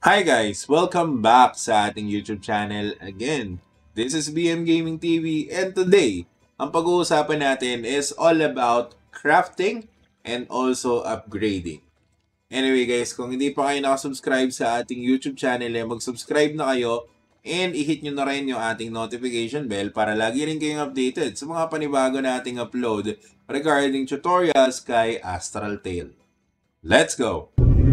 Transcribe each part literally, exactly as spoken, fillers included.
Hi guys! Welcome back sa ating YouTube channel again. This is B M Gaming T V and today, ang pag-uusapan natin is all about crafting and also upgrading. Anyway guys, kung hindi pa kayo nakasubscribe sa ating YouTube channel, eh, mag-subscribe na kayo and i-hit nyo na rin yung ating notification bell para lagi rin kayong updated sa mga panibago nating upload regarding tutorials kay Astral Tale. Let's go!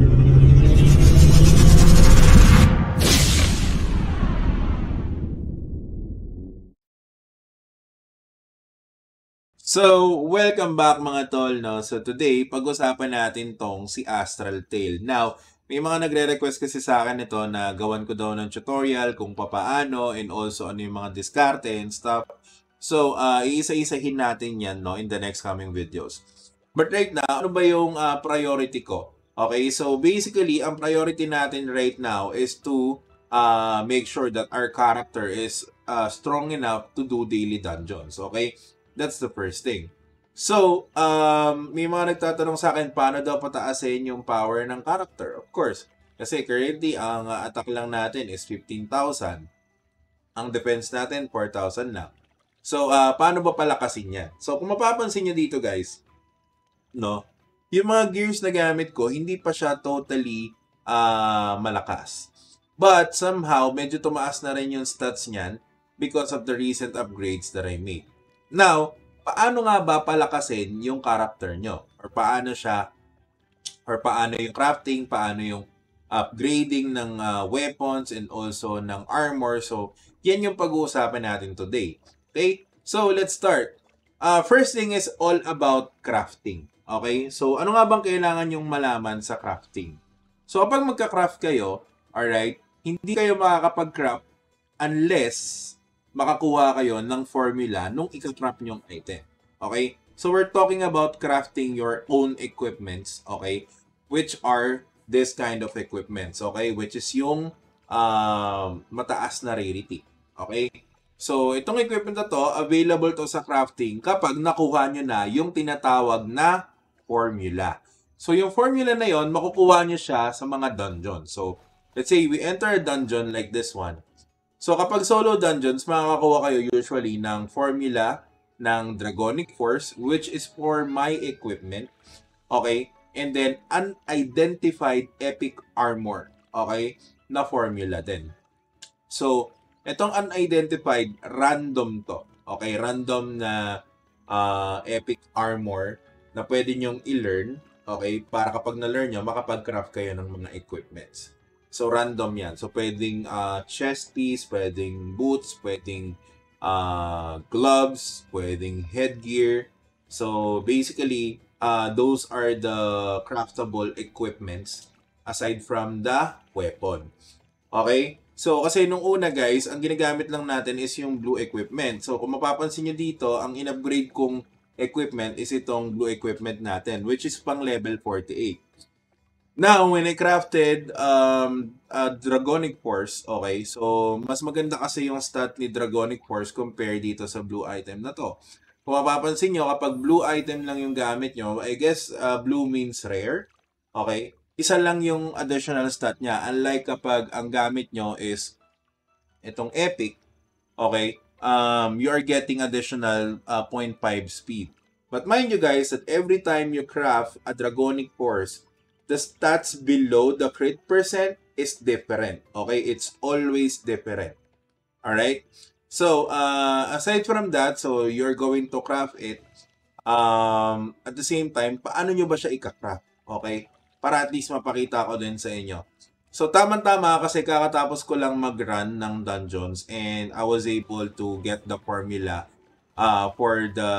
So, welcome back mga tol, no? So, today, pag-usapan natin tong si Astral Tale. Now, may mga nagre-request kasi sa akin ito na gawan ko daw ng tutorial kung papaano and also ano yung mga diskarte and stuff. So, uh, iisa-isahin natin yan, no, in the next coming videos. But right now, ano ba yung uh, priority ko? Okay, so basically, ang priority natin right now is to uh, make sure that our character is uh, strong enough to do daily dungeons, okay? That's the first thing. So, um, may mga nagtatanong sa akin, paano daw pataasin yung power ng character? Of course, kasi currently, ang uh, attack lang natin is fifteen thousand. Ang defense natin, four thousand lang. So, uh, paano ba palakasin yan? So, kung mapapansin nyo dito, guys, no, yung mga gears na gamit ko, hindi pa siya totally uh, malakas. But, somehow, medyo tumaas na rin yung stats niyan because of the recent upgrades that I made. Now, paano nga ba palakasin yung character nyo? Or paano siya, or paano yung crafting, paano yung upgrading ng uh, weapons and also ng armor. So, yan yung pag-uusapan natin today. Okay? So, let's start. Uh, first thing is all about crafting. Okay? So, ano nga bang kailangan yung malaman sa crafting? So, kapag magka-craft kayo, alright, hindi kayo makakapag-craft unless makakuha kayo ng formula nung ika-craft nyong item. Okay? So, we're talking about crafting your own equipments, okay? Which are this kind of equipments, okay? Which is yung uh, mataas na rarity, okay? So, itong equipment na to, available to sa crafting kapag nakuha nyo na yung tinatawag na formula. So, yung formula na yon, makukuha nyo siya sa mga dungeon. So, let's say we enter a dungeon like this one. So, kapag solo dungeons, makakakuha kayo usually ng formula ng Dragonic Force, which is for my equipment. Okay? And then, unidentified epic armor. Okay? Na formula din. So, itong unidentified, random to. Okay? Random na uh, epic armor na pwede nyong i-learn. Okay? Para kapag na-learn nyo, makapag-craft kayo ng mga equipments. So, random yan. So, pwedeng uh, chest piece, pwedeng boots, pwedeng uh, gloves, pwedeng headgear. So, basically, uh, those are the craftable equipments aside from the weapon. Okay? So, kasi nung una guys, ang ginagamit lang natin is yung blue equipment. So, kung mapapansin nyo dito, ang in-upgrade kong equipment is itong blue equipment natin, which is pang level forty-eight. Now, when I crafted um, a Dragonic Force, okay, so mas maganda kasi yung stat ni Dragonic Force compare dito sa blue item na to. Kung mapapansin nyo, kapag blue item lang yung gamit nyo, I guess uh, blue means rare, okay? Isa lang yung additional stat niya. Unlike kapag ang gamit nyo is itong epic, okay, um, you are getting additional uh, zero point five speed. But mind you guys that every time you craft a Dragonic Force, the stats below the crit percent is different. Okay? It's always different. Alright? So, uh, aside from that, so you're going to craft it. Um, at the same time, paano nyo ba siya ika-craft? Okay? Para at least mapakita ko din sa inyo. So, tama-tama kasi kakatapos ko lang mag-run ng dungeons and I was able to get the formula uh, for the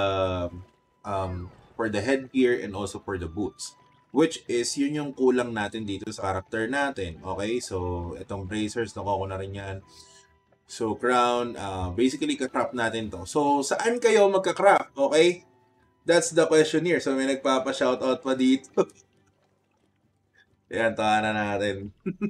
um, for the headgear and also for the boots. Which is, yun yung kulang natin dito sa character natin. Okay? So, itong bracers, nakuha ko na rin yan. So, crown, uh, basically, ka-craft natin to. So, saan kayo magka-craft? Okay? That's the question here. So, may nagpapa-shoutout pa dito. Yan, tawanan natin.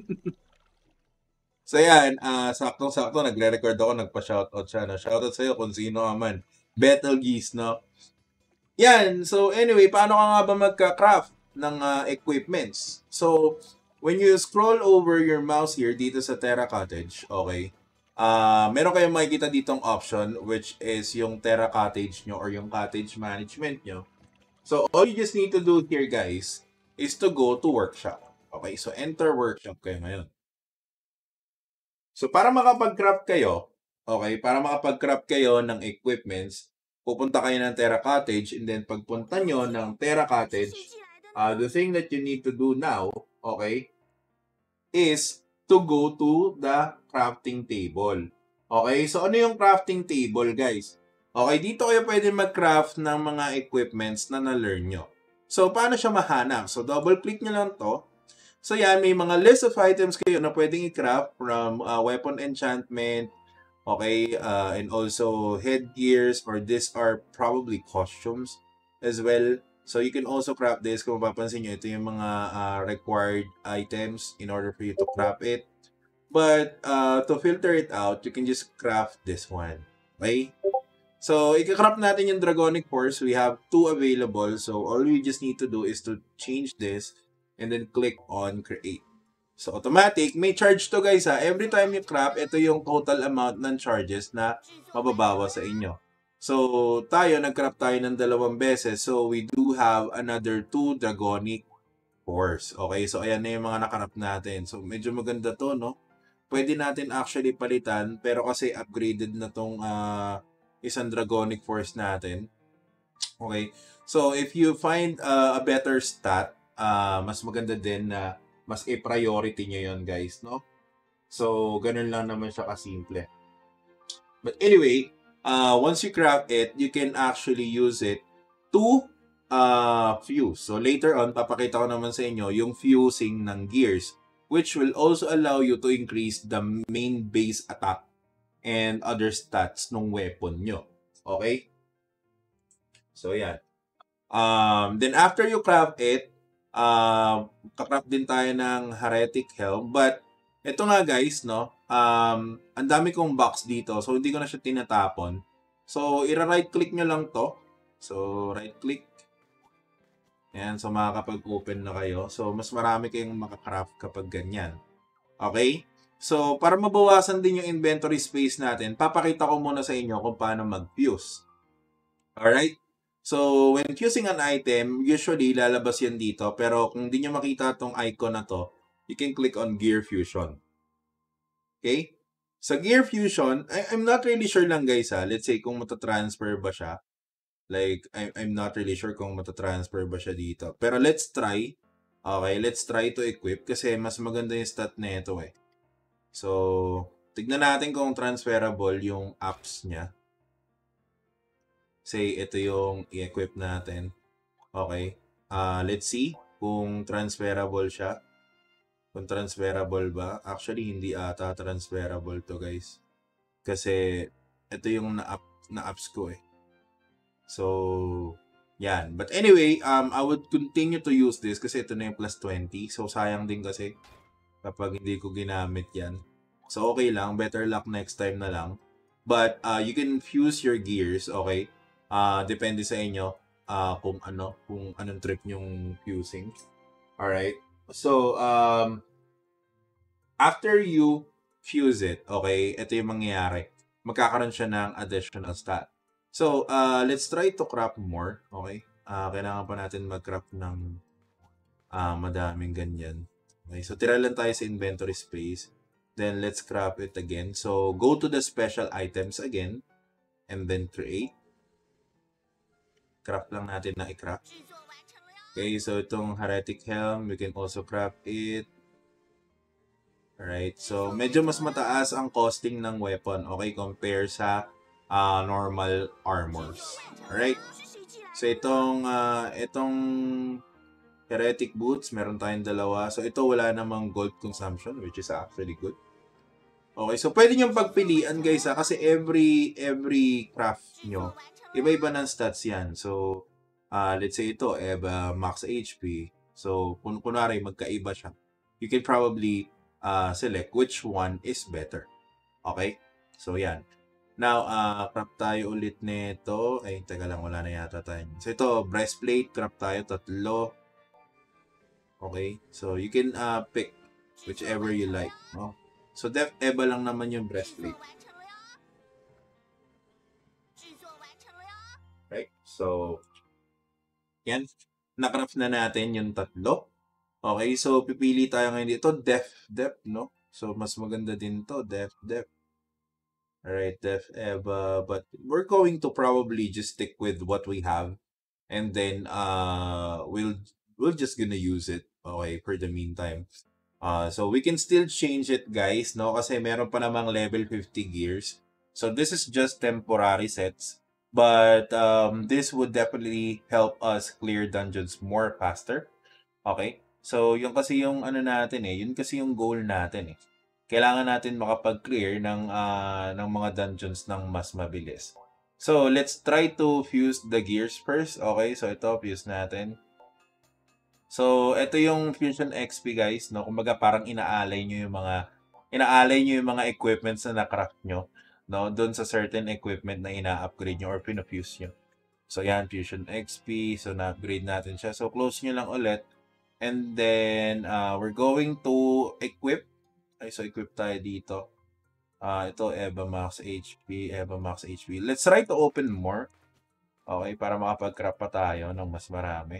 So, yan, uh, saktong-sakto, nagre-record ako, nagpa-shoutout siya. No? Shoutout sa'yo kung sino ka man. Betelgeuse, no? Yan. So, anyway, paano ka nga ba magka-craft ng uh, equipments? So, when you scroll over your mouse here dito sa Terra Cottage, okay, uh, meron kayong makikita ditong option which is yung Terra Cottage nyo or yung cottage management nyo. So, all you just need to do here, guys, is to go to workshop. Okay, so enter workshop kayo ngayon. So, para makapag-craft kayo, okay, para makapag-craft kayo ng equipments, pupunta kayo ng Terra Cottage and then pagpunta nyo ng Terra Cottage, uh, the thing that you need to do now, okay, is to go to the crafting table. Okay, so ano yung crafting table, guys? Okay, dito kayo pwede mag-craft ng mga equipments na na-learn nyo. So, paano siya mahanap? So, double-click nyo lang to. So, yan, may mga list of items kayo na pwedeng i-craft from uh, weapon enchantment, okay, uh, and also headgears, or these are probably costumes as well. So, you can also craft this. Kung mapapansin nyo, ito yung mga uh, required items in order for you to craft it. But, uh, to filter it out, you can just craft this one. Okay? So, i-craft natin yung Dragonic Force. We have two available. So, all we just need to do is to change this and then click on Create. So, automatic. May charge to, guys, ha. Every time you craft, ito yung total amount ng charges na mababawa sa inyo. So, tayo, nag-craft tayo ng dalawang beses. So, we do have another two Dragonic Force. Okay, so ayan na yung mga nakarap natin. So, medyo maganda to, no? Pwede natin actually palitan, pero kasi upgraded na tong uh, isang Dragonic Force natin. Okay, so if you find uh, a better stat, uh, mas maganda din na mas i-priority nyo yun, guys, no? So, ganun lang naman siya kasimple. But anyway, Uh, once you craft it, you can actually use it to uh, fuse. So later on, papakita ko naman sa inyo yung fusing ng gears, which will also allow you to increase the main base attack and other stats ng weapon nyo. Okay? So yan. Um, then after you craft it, uh, kakraft din tayo ng Heretic Helm. But ito nga, guys, no? Um, ang dami kong box dito. So, hindi ko na siya tinatapon. So, i-right click nyo lang to. So, right click. Ayan. So, makakapag-open na kayo. So, mas marami kayong makakraft kapag ganyan. Okay? So, para mabawasan din yung inventory space natin, papakita ko muna sa inyo kung paano mag-fuse. Alright? So, when fusing an item, usually lalabas yan dito. Pero kung hindi nyo makita itong icon na to, you can click on Gear Fusion. Okay? Sa Gear Fusion, I I'm not really sure lang, guys, ha. Let's say kung matatransfer ba siya. Like, I I'm not really sure kung matatransfer ba siya dito. Pero let's try. Okay, let's try to equip kasi mas maganda yung stat na ito, eh. So, tignan natin kung transferable yung apps niya. Say, ito yung i-equip natin. Okay. Uh, let's see kung transferable siya. Kung transferable ba? Actually, hindi ata transferable to, guys. Kasi, ito yung na-up, na-apps ko, eh. So, yan. But anyway, um, I would continue to use this kasi ito na yung plus twenty. So, sayang din kasi kapag hindi ko ginamit yan. So, okay lang. Better luck next time na lang. But, uh, you can fuse your gears, okay? Uh, depende sa inyo uh, kung ano, kung anong trip yung fusing. Alright? So, um, after you fuse it, okay, ito yung mangyayari. Magkakaroon siya ng additional stat. So, uh, let's try to craft more, okay? Uh, kailangan pa natin mag-craft ng uh, madaming ganyan. Okay, so tira lang tayo sa inventory space. Then, let's craft it again. So, go to the special items again. And then, create. Craft lang natin na i-craft. Okay, so itong Heretic Helm, we can also craft it. Alright, so medyo mas mataas ang costing ng weapon, okay, compare sa uh, normal armors. Alright, so itong, uh, itong Heretic Boots, meron tayong dalawa. So ito wala namang gold consumption, which is actually good. Okay, so pwede nyo pagpilian, guys, ha, kasi every, every craft nyo, iba-iba ng stats yan. So, Uh, let's say ito, Eva max H P. So, kung kunwari magkaiba siya, you can probably uh, select which one is better. Okay? So, yan. Now, uh, craft tayo ulit nito. Ay, taga lang, wala na yata tayo. So, ito, breastplate, craft tayo, tatlo. Okay? So, you can uh, pick whichever you like, no? So, Def Eva lang naman yung breastplate. Right? So, yan. Nakraft na natin yung tatlo. Okay, so pipili tayo ngayon dito. Def, Def, no? So, mas maganda din to. Def, Def. Alright, Def Eva. But we're going to probably just stick with what we have. And then, uh, we'll, we're just gonna use it. Okay, for the meantime. Uh, so, we can still change it, guys, no? Kasi meron pa namang level fifty gears. So, this is just temporary sets. But, um, this would definitely help us clear dungeons more faster. Okay? So, yun kasi yung ano natin eh, yun kasi yung goal natin eh. Kailangan natin makapag-clear ng, ah, ng mga dungeons ng mas mabilis. So, let's try to fuse the gears first. Okay, so ito, fuse natin. So, ito yung Fusion X P, guys, no? Kumbaga, parang inaalay nyo yung mga, inaalay nyo yung mga equipments na na-craft nyo, no? Doon sa certain equipment na ina-upgrade nyo or pinafuse nyo. So, yan, Fusion X P. So, na-upgrade natin siya. So, close nyo lang ulit. And then, uh, we're going to equip. Okay, so equip tayo dito. Uh, ito, Eva Max H P, Eva Max H P. Let's try to open more. Okay, para makapag-craft pa tayo ng mas marami.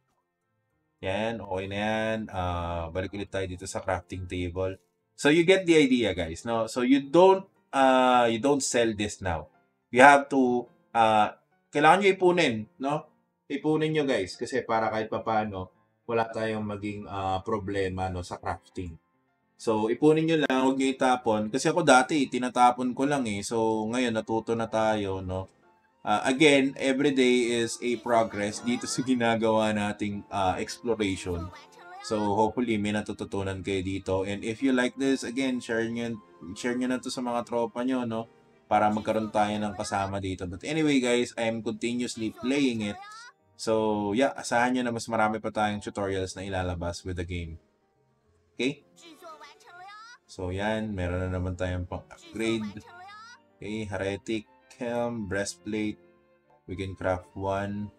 Yan, okay na yan. Uh, balik ulit tayo dito sa crafting table. So, you get the idea, guys. No? So, you don't, uh, you don't sell this now. You have to, uh, kailangan nyo ipunin, no? Ipunin nyo, guys. Kasi para kahit papaano, wala tayong maging uh, problema no, sa crafting. So, ipunin nyo lang, huwag nyo itapon. Kasi ako dati, tinatapon ko lang eh. So, ngayon, natuto na tayo, no? Uh, again, every day is a progress dito sa ginagawa nating uh, exploration. So, hopefully, may natututunan kayo dito. And if you like this, again, share nyo, share nyo na to sa mga tropa nyo, no? Para magkaroon tayo ng kasama dito. But anyway, guys, I am continuously playing it. So, yeah, asahan nyo na mas marami pa tayong tutorials na ilalabas with the game. Okay? So, yan. Meron na naman tayong pang-upgrade. Okay, Heretic Helm, Breastplate. We can craft one.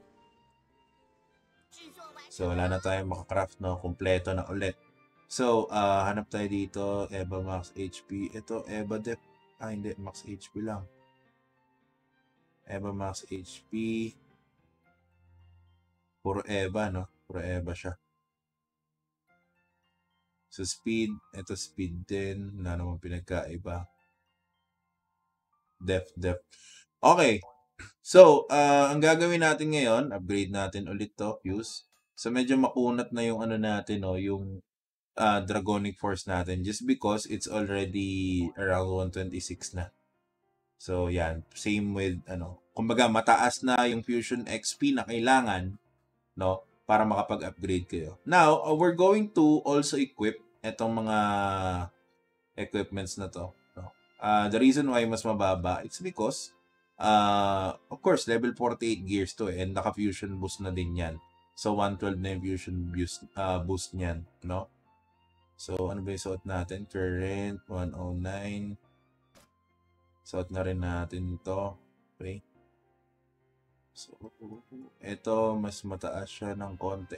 So, wala na tayong makakraft, no? Kompleto na ulit. So, uh, hanap tayo dito. Eva Max H P. Ito, Eva Def. Ah, hindi. Max H P lang. Eva Max H P. Puro Eva, no? Puro Eva siya. So, speed. Ito, speed din. Wala naman pinagkaiba. Def, def. Okay. So, uh, ang gagawin natin ngayon, upgrade natin ulit to, fuse. So, medyo makunat na yung ano natin, no? Yung uh, Dragonic Force natin. Just because it's already around one twenty-six na. So, yan. Same with, ano, kumbaga, mataas na yung Fusion X P na kailangan, no? Para makapag-upgrade kayo. Now, uh, we're going to also equip etong mga equipments na to. No? Uh, the reason why mas mababa, it's because, uh, of course, level forty-eight gears to eh, and naka-fusion boost na din yan. So, one twelve na yung fusion boost, uh, boost niyan, no? So, ano ba yung suot natin? Current, one oh nine. Suot na rin natin ito. Okay. So, ito, mas mataas siya ng konti.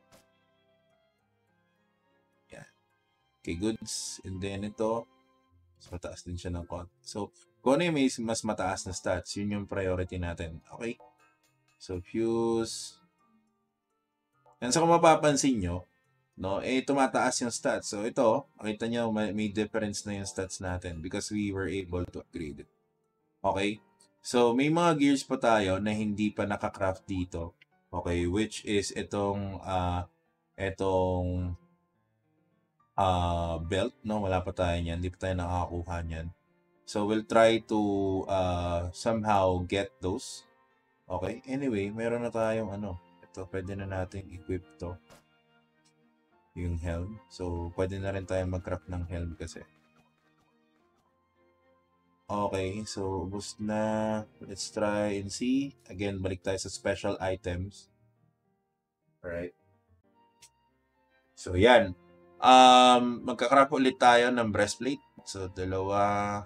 Yan. Okay, goods. And then ito, mas mataas din siya ng konti. So, kung ano yung may mas mataas na stats, yun yung priority natin. Okay? So, fuse. Yan, so kung mapapansin nyo, no, eh, tumataas yung stats. So, ito, makita nyo, may, may difference na yung stats natin because we were able to upgrade it. Okay? So, may mga gears pa tayo na hindi pa nakakraft dito. Okay? Which is itong, uh, itong uh, belt, no? Wala pa tayo niyan. Hindi pa tayo nakakakuha niyan. So, we'll try to uh, somehow get those. Okay? Anyway, meron na tayong ano. Ito, pwede na natin equip to. Yung helm. So, pwede na rin tayo mag-craft ng helm kasi. Okay, so ubos na. Let's try and see. Again, balik tayo sa special items. Alright. So, yan. Um, magka-craft ulit tayo ng breastplate. So, dalawa.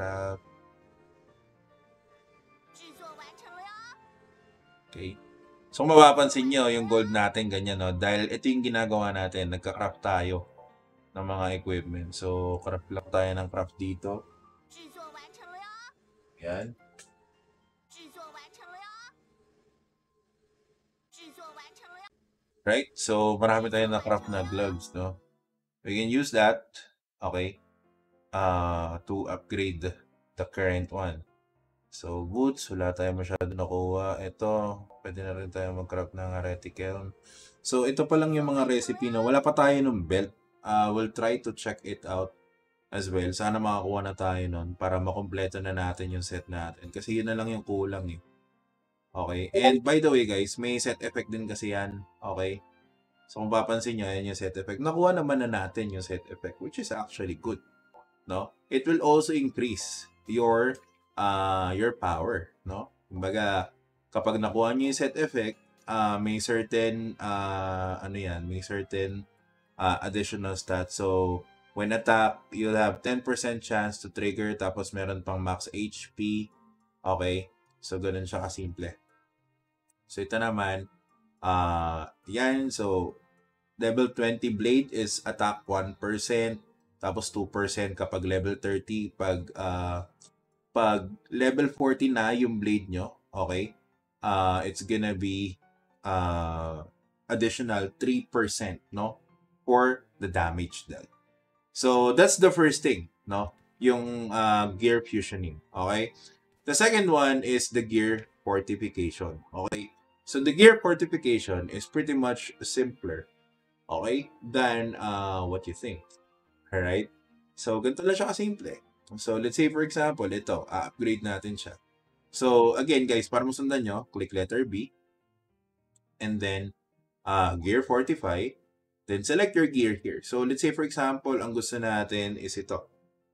Craft. Okay. So, kung mapapansin nyo, yung gold natin ganyan, no? Dahil ito yung ginagawa natin, nagka-craft tayo ng mga equipment. So, craft lang tayo ng craft dito. Yan. Right? So, marami tayong na-craft na gloves, no? We can use that, okay, uh, to upgrade the current one. So, boots, wala tayong masyado nakuha. Ito, pwede na rin tayo mag-craft ng reticle. So, ito pa lang yung mga recipe na wala pa tayo ng belt. Uh, we'll try to check it out as well. Sana makakuha na tayo nun para makompleto na natin yung set natin. Kasi yun na lang yung kulang eh. Okay. And by the way guys, may set effect din kasi yan. Okay. So kung papansin nyo, yan yung set effect. Nakuha naman na natin yung set effect, which is actually good. No? It will also increase your uh, your power. No? Kumbaga, kapag nakuha nyo yung set effect, uh, may certain, uh, ano yan, may certain uh, additional stats. So, when attack, you'll have ten percent chance to trigger, tapos meron pang max H P. Okay? So, ganun siya kasimple. So, ito naman, uh, yan. So, level twenty blade is attack one percent. Tapos, two percent kapag level thirty. Pag, uh, pag level forty na yung blade nyo, okay, uh, it's gonna be uh, additional three percent, no? For the damage dealt. So, that's the first thing, no? Yung uh, gear fusioning, okay? The second one is the gear fortification, okay? So, the gear fortification is pretty much simpler, okay, than uh, what you think, alright? So, ganito lang siya kasimple. So, let's say, for example, ito, uh-upgrade natin siya. So, again, guys, para masundan nyo, click letter B, and then, uh, gear fortify, then select your gear here. So, let's say, for example, ang gusto natin is ito.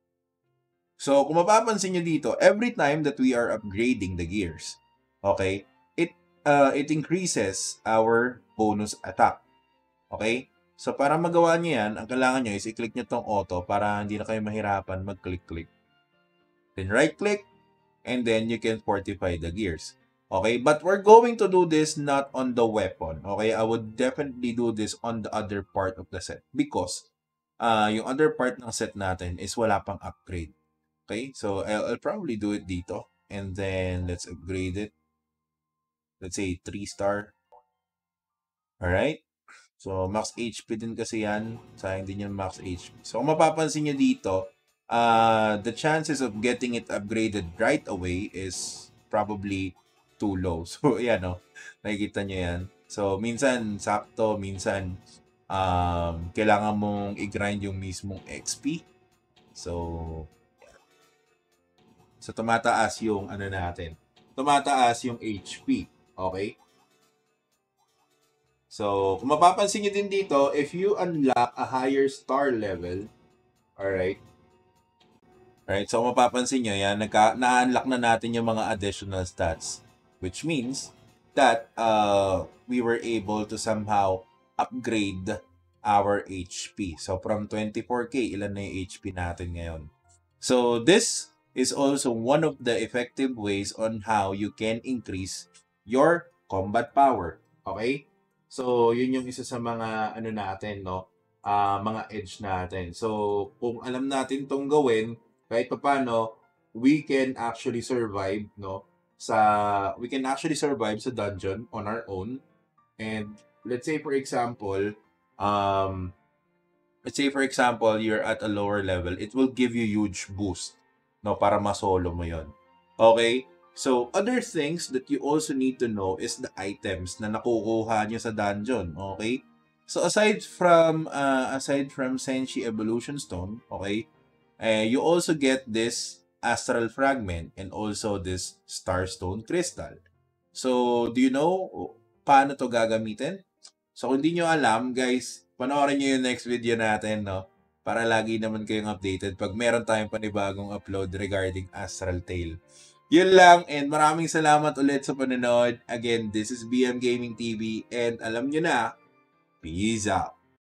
So, kung mapapansin nyo dito, every time that we are upgrading the gears, okay, it uh, it increases our bonus attack. Okay? So, para magawa nyo yan, ang kailangan nyo is i-click nyo tong auto para hindi na kayo mahirapan mag-click-click. Then, right-click, and then you can fortify the gears. Okay? But we're going to do this not on the weapon. Okay? I would definitely do this on the other part of the set because uh, yung other part ng set natin is wala pang upgrade. Okay, so I'll, I'll probably do it dito. And then, let's upgrade it. Let's say, three star. Alright. So, max H P din kasi yan. Sayang din yung max H P. So, kung mapapansin nyo dito, uh, the chances of getting it upgraded right away is probably too low. So, yan o. Nakikita nyo yan. So, minsan, sakto. Minsan, um, kailangan mong i-grind yung mismong X P. So, So, tumataas yung ano natin. Tumataas yung H P. Okay? So, kung mapapansin nyo din dito, if you unlock a higher star level, alright? Alright, so kung mapapansin nyo, yan, na-unlock na natin yung mga additional stats. Which means that uh, we were able to somehow upgrade our H P. So, from twenty-four K, ilan na yung H P natin ngayon? So, this is also one of the effective ways on how you can increase your combat power. Okay? So, yun yung isa sa mga ano natin, no? Uh, mga edge natin. So, kung alam natin tong gawin, kahit paano, we can actually survive, no? Sa, we can actually survive sa dungeon on our own. And, let's say for example, um, let's say for example, you're at a lower level, it will give you huge boost. No, para masolo mo yon. Okay? So, other things that you also need to know is the items na nakukuha nyo sa dungeon. Okay? So, aside from uh, aside from Senshi Evolution Stone, okay, uh, you also get this Astral Fragment and also this Starstone Crystal. So, do you know paano to gagamitin? So, kung di nyo alam, guys, panoorin nyo yung next video natin, no? Para lagi naman kayong updated pag meron tayong panibagong upload regarding Astral Tale. Yun lang, and maraming salamat ulit sa panonood. Again, this is B M Gaming T V, and alam nyo na, peace out!